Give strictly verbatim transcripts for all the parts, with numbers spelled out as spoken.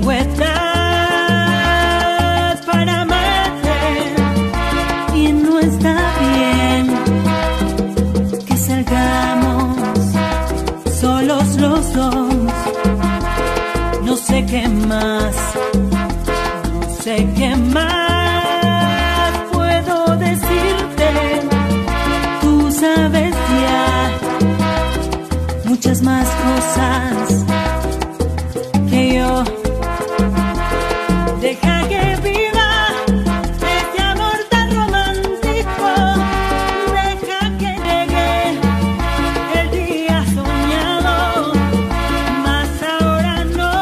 tengo edad para amarte y no está bien que salgamos solos los dos. No sé qué más, no sé qué más puedo decirte. Tú sabes ya muchas más cosas que yo. Deja que viva este amor tan romántico. Deja que llegue el día soñado, mas ahora no.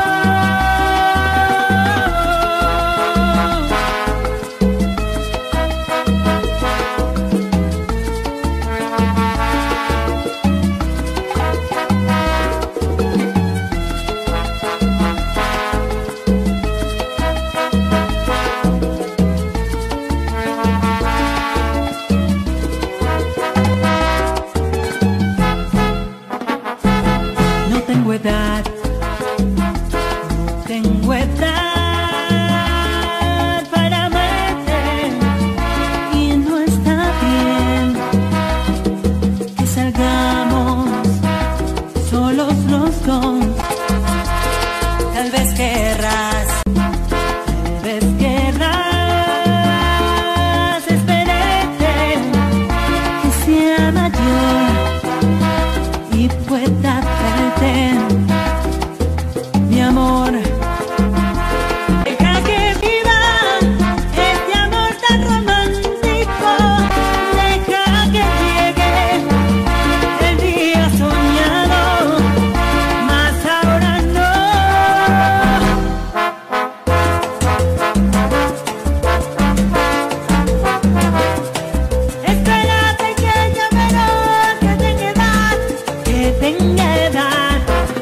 No tengo edad, no tengo edad para amarte y no está bien que salgamos solos los dos. Tal vez querrás, tal vez querrás esperarte que sea mayor y pueda verte, mi amor. Deja que viva este amor tan romántico. Deja que llegue el día soñado, mas ahora no. Espérate que yo veré que tenga edad, que tenga edad.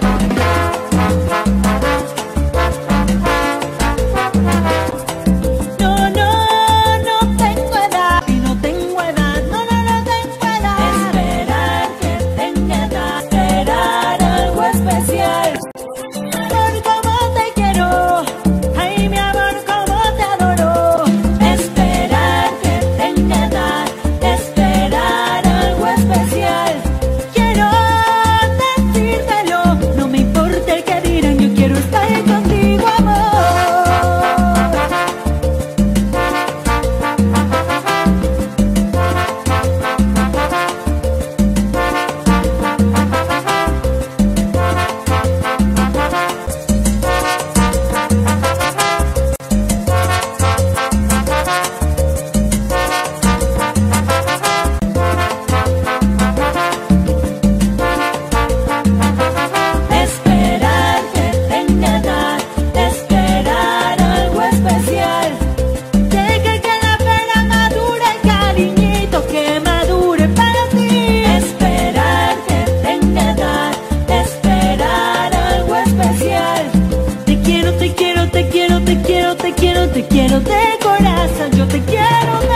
No, no, no tengo edad y no tengo edad. No, no, no tengo edad. Esperar que tenga edad, esperar algo especial. Amor, como te quiero, ay mi amor, como te adoro. Esperar que tenga edad, esperar algo especial. Quiero decírtelo, no me importa el que dirán, yo quiero estar contigo, amor. Esperar que tenga edad, esperar algo especial. Deja que la pena madure, cariñito, que madure para ti. Esperar que tenga edad, esperar algo especial. Te quiero, te quiero, te quiero, te quiero, te quiero, te quiero de corazón. Yo te quiero de